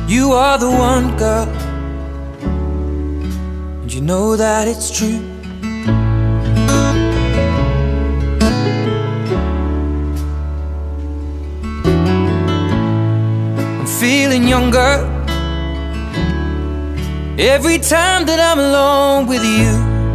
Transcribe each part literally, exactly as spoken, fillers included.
You are the one, girl, and you know that it's true. I'm feeling younger every time that I'm alone with you.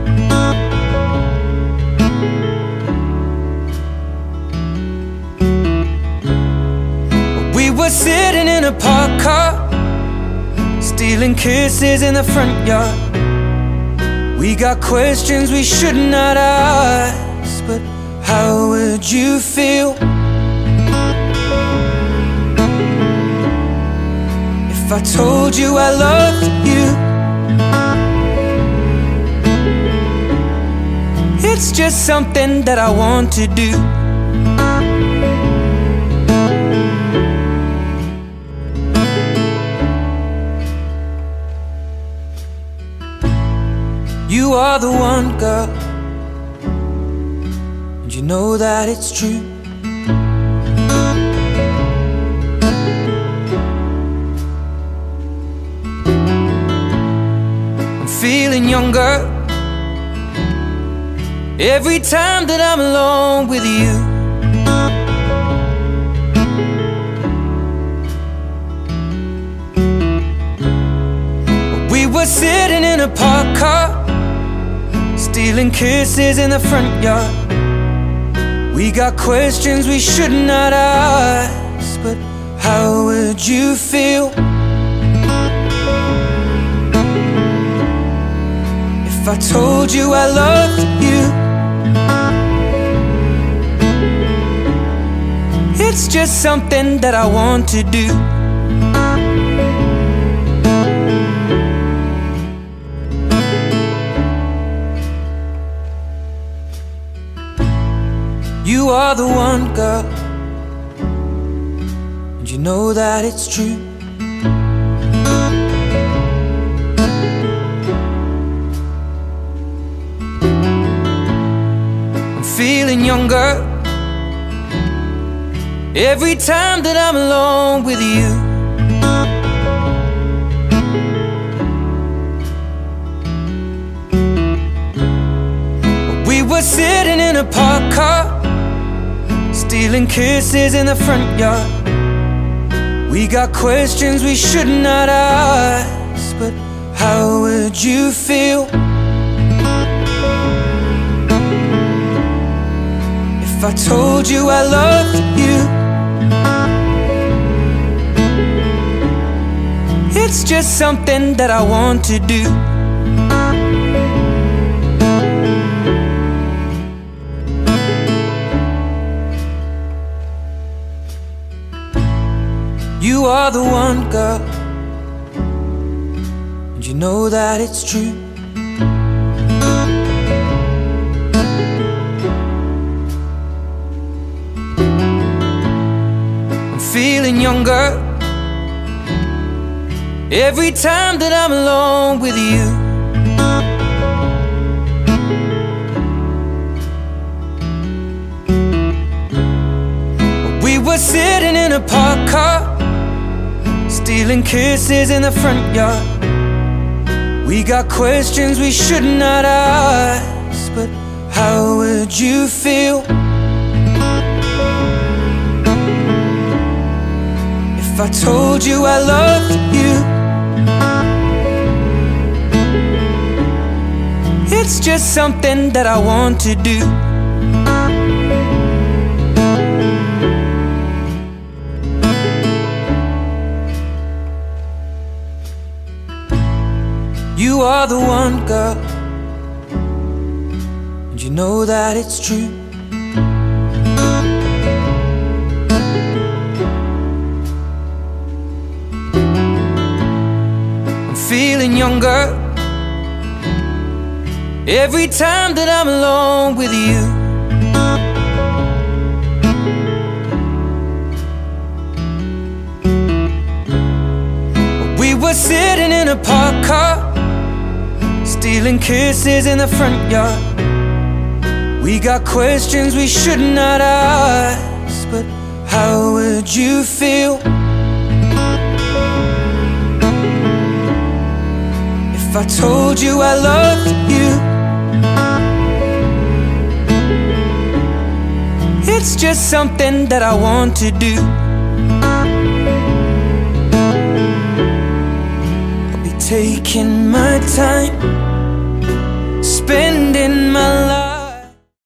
We were sitting in a parked car, stealing kisses in the front yard. We got questions we should not ask, but how would you feel if I told you I loved you? It's just something that I want to do. You are the one, girl, and you know that it's true. I'm feeling younger every time that I'm alone with you. We were sitting in a parked car, stealing kisses in the front yard. We got questions we should not ask, but how would you feel if I told you I loved you? It's just something that I want to do. You are the one, girl, and you know that it's true. I'm feeling younger every time that I'm alone with you. We were sitting in a parked car, stealing kisses in the front yard. We got questions we should not ask, but how would you feel if I told you I loved you? It's just something that I want to do. You are the one, girl, and you know that it's true. I'm feeling younger every time that I'm alone with you. We were sitting in a parked car, stealing kisses in the front yard. We got questions we should not ask, but how would you feel if I told you I loved you? It's just something that I want to do. You are the one, girl, and you know that it's true. I'm feeling younger every time that I'm alone with you. We were sitting in a parked car, stealing kisses in the front yard. We got questions we should not ask, but how would you feel if I told you I loved you? It's just something that I want to do. I'll be taking my time,